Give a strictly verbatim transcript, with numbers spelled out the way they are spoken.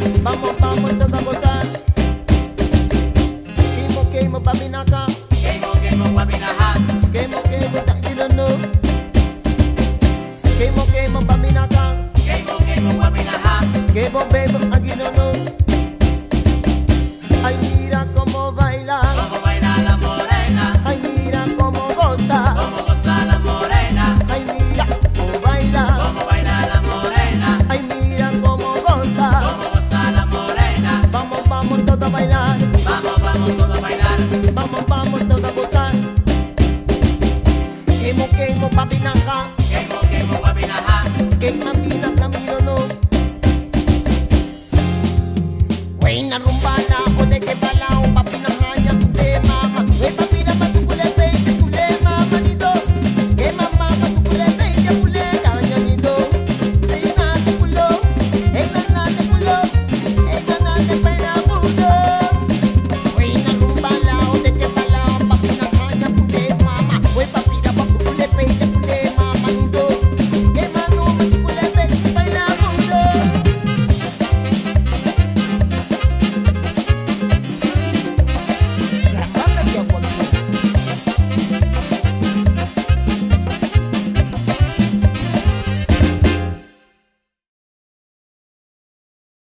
Vamos, vamos todos a gozar. Quemo, quemo, papinaca. Quemo, quemo, guapinaja. Quemo, quemo, taquinono. Quemo, quemo, papinaca. Quemo, quemo, guapinaja. Quemo, bebo, aguinono. Ay, mira cómo baila. Como baila la morena. Ay, mira cómo goza. Como goza la morena. Ay, mira cómo baila. Como baila la morena. Ay, mira cómo goza. Como goza la morena. Vamos, vamos todos a bailar. Vamos, vamos todos a bailar. Vamos, vamos todos a gozar. Quemo, quemo, papinaca. Quemo, quemo, guapinaja. Quema, mina, flamino, no. Buena rumba.